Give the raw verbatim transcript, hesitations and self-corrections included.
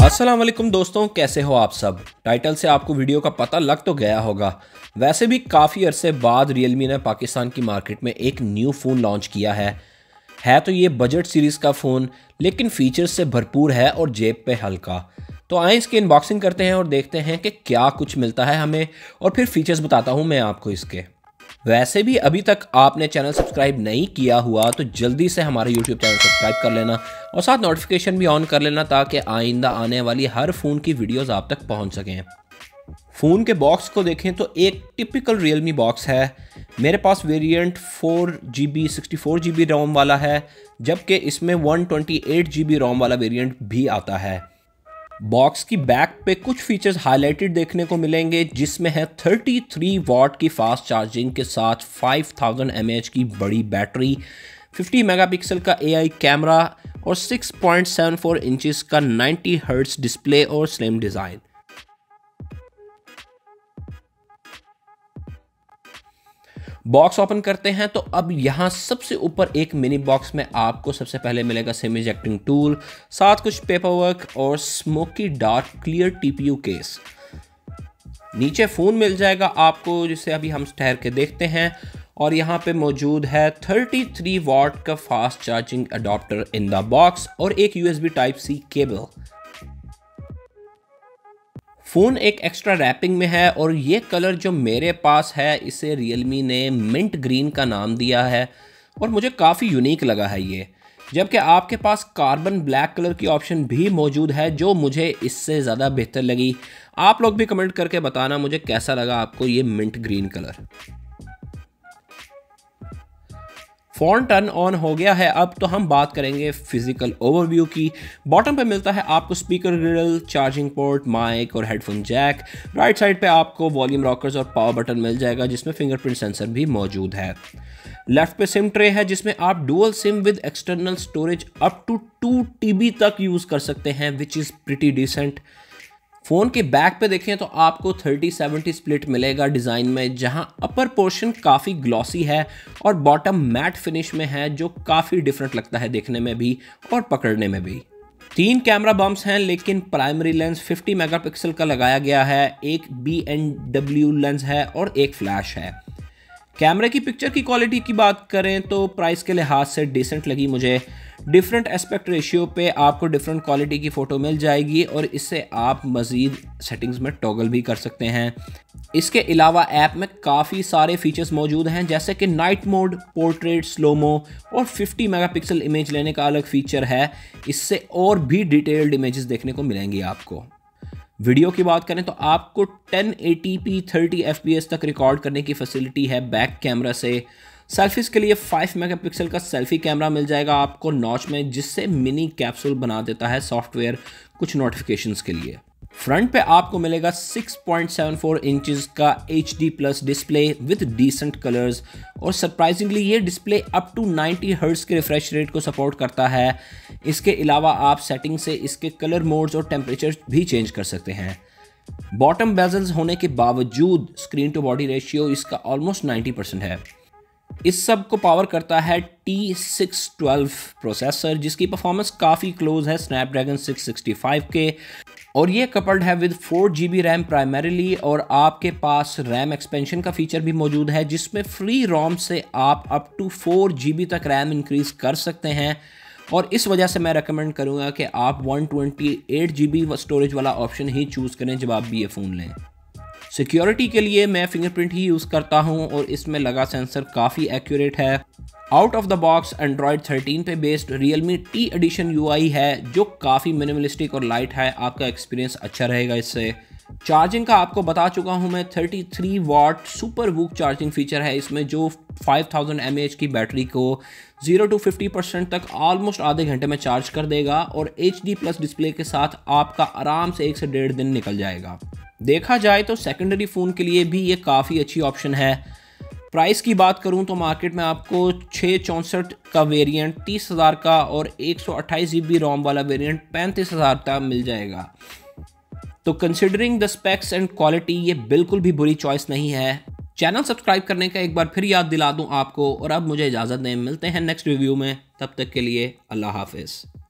अस्सलाम वालेकुम दोस्तों, कैसे हो आप सब। टाइटल से आपको वीडियो का पता लग तो गया होगा। वैसे भी काफ़ी अरसे बाद रियलमी ने पाकिस्तान की मार्केट में एक न्यू फ़ोन लॉन्च किया है है तो ये बजट सीरीज़ का फ़ोन, लेकिन फीचर्स से भरपूर है और जेब पे हल्का। तो आए इसकी अनबॉक्सिंग करते हैं और देखते हैं कि क्या कुछ मिलता है हमें, और फिर फीचर्स बताता हूँ मैं आपको इसके। वैसे भी अभी तक आपने चैनल सब्सक्राइब नहीं किया हुआ तो जल्दी से हमारा यूट्यूब चैनल सब्सक्राइब कर लेना और साथ नोटिफिकेशन भी ऑन कर लेना, ताकि आइंदा आने वाली हर फ़ोन की वीडियोस आप तक पहुंच सकें। फ़ोन के बॉक्स को देखें तो एक टिपिकल रियलमी बॉक्स है। मेरे पास variant four G B sixty four G B ROM वाला है, जबकि इसमें one twenty eight G B ROM वाला वेरिएंट भी आता है। बॉक्स की बैक पे कुछ फीचर्स हाईलाइटेड देखने को मिलेंगे, जिसमें है थर्टी थ्री वॉट की फास्ट चार्जिंग के साथ five thousand M A H की बड़ी बैटरी, फिफ्टी मेगापिक्सल का ए आई कैमरा और six point seven four inches का नाइंटी हर्ट्ज डिस्प्ले और स्लिम डिज़ाइन। बॉक्स ओपन करते हैं तो अब यहाँ सबसे ऊपर एक मिनी बॉक्स में आपको सबसे पहले मिलेगा सिम इजेक्टिंग टूल, साथ कुछ पेपर वर्क और smoky dark clear T P U case. नीचे फ़ोन मिल जाएगा आपको, जिसे अभी हम ठहर के देखते हैं। और यहाँ पे मौजूद है थर्टी थ्री वॉट का fast charging adapter in the box और एक U S B type C cable. Phone एक एक्स्ट्रा रैपिंग में है और ये कलर जो मेरे पास है इसे रियलमी ने मिंट ग्रीन का नाम दिया है और मुझे काफ़ी यूनिक लगा है ये। जबकि आपके पास कार्बन ब्लैक कलर की ऑप्शन भी मौजूद है, जो मुझे इससे ज़्यादा बेहतर लगी। आप लोग भी कमेंट करके बताना मुझे कैसा लगा आपको ये mint green colour. Phone turn on हो गया है। अब तो हम बात करेंगे फिजिकल ओवरव्यू की। बॉटम पे मिलता है आपको speaker grill, charging port, mic और हेडफोन जैक। राइट साइड पे आपको वॉल्यूम रॉकर्स और पावर बटन मिल जाएगा, जिसमें फिंगरप्रिंट सेंसर भी मौजूद है। लेफ्ट पे सिम ट्रे है, जिसमें आप dual SIM with external storage up to two T B तक यूज़ कर सकते हैं, which is pretty decent. Phone के बैक पे देखें तो आपको थर्टी सेवेंटी स्प्लिट मिलेगा डिज़ाइन में, जहां अपर पोर्शन काफ़ी ग्लॉसी है और बॉटम मैट फिनिश में है, जो काफ़ी डिफरेंट लगता है देखने में भी और पकड़ने में भी। तीन कैमरा बम्प्स हैं, लेकिन प्राइमरी लेंस फिफ्टी मेगापिक्सल का लगाया गया है, एक बी एन डब्ल्यू लेंस है और एक फ्लैश है। कैमरे की पिक्चर की क्वालिटी की बात करें तो प्राइस के लिहाज से डिसेंट लगी मुझे। डिफरेंट एस्पेक्ट रेशियो पे आपको डिफरेंट क्वालिटी की फ़ोटो मिल जाएगी और इससे आप मज़ीद सेटिंग्स में टॉगल भी कर सकते हैं। इसके अलावा ऐप में काफ़ी सारे फीचर्स मौजूद हैं, जैसे कि नाइट मोड, पोर्ट्रेट, स्लोमो और फिफ्टी मेगापिक्सल इमेज लेने का अलग फीचर है। इससे और भी डिटेल्ड इमेजेस देखने को मिलेंगी आपको। वीडियो की बात करें तो आपको ten eighty p thirty f p s तक रिकॉर्ड करने की फैसिलिटी है बैक कैमरा से। सेल्फीज़ के लिए फाइव मेगापिक्सल का सेल्फी कैमरा मिल जाएगा आपको नॉच में, जिससे मिनी कैप्सूल बना देता है सॉफ्टवेयर कुछ नोटिफिकेशंस के लिए। फ्रंट पे आपको मिलेगा six point seven four inches का H D plus display with decent colours और सरप्राइजिंगली ये display up to ninety hertz के रिफ्रेश रेट को सपोर्ट करता है। इसके अलावा आप सेटिंग से इसके कलर मोड्स और टेम्परेचर भी चेंज कर सकते हैं। बॉटम बेजल्स होने के बावजूद स्क्रीन टू बॉडी रेशियो इसका ऑलमोस्ट नाइंटी परसेंट है। इस सब को पावर करता है टी सिक्स ट्वेल्व प्रोसेसर, जिसकी परफॉर्मेंस काफ़ी क्लोज है स्नैपड्रैगन सिक्स सिक्सटी फाइव के, और ये कपल्ड है with four G B RAM primarily. और आपके पास रैम एक्सपेंशन का फीचर भी मौजूद है, जिसमें फ्री रोम से आप up to four G B तक रैम इंक्रीज कर सकते हैं। और इस वजह से मैं रेकमेंड करूँगा कि आप one twenty eight G B storage वाला ऑप्शन ही चूज़ करें जब आप भी ये फ़ोन लें। सिक्योरिटी के लिए मैं फिंगरप्रिंट ही यूज़ करता हूं और इसमें लगा सेंसर काफ़ी एक्यूरेट है। Out of the box Android thirteen पे based Realme T edition U I है, जो काफ़ी मिनिमलिस्टिक और लाइट है। आपका एक्सपीरियंस अच्छा रहेगा इससे। चार्जिंग का आपको बता चुका हूं मैं, thirty three watt super VOOC charging feature है इसमें, जो five thousand M A H की बैटरी को ज़ीरो टू फिफ्टी परसेंट तक ऑलमोस्ट आधे घंटे में चार्ज कर देगा और एच डी प्लस डिस्प्ले के साथ आपका आराम से एक से डेढ़ दिन निकल जाएगा। देखा जाए तो सेकेंडरी फ़ोन के लिए भी ये काफ़ी अच्छी ऑप्शन है। प्राइस की बात करूं तो मार्केट में आपको छः चौंसठ का वेरिएंट तीस हज़ार का और एक सौ अट्ठाईस जी बी रोम वाला वेरिएंट पैंतीस हज़ार का मिल जाएगा। तो considering the specs and quality ये बिल्कुल भी बुरी चॉइस नहीं है। चैनल सब्सक्राइब करने का एक बार फिर याद दिला दूं आपको, और अब मुझे इजाज़त दें। मिलते हैं नेक्स्ट रिव्यू में, तब तक के लिए अल्लाह हाफिज़।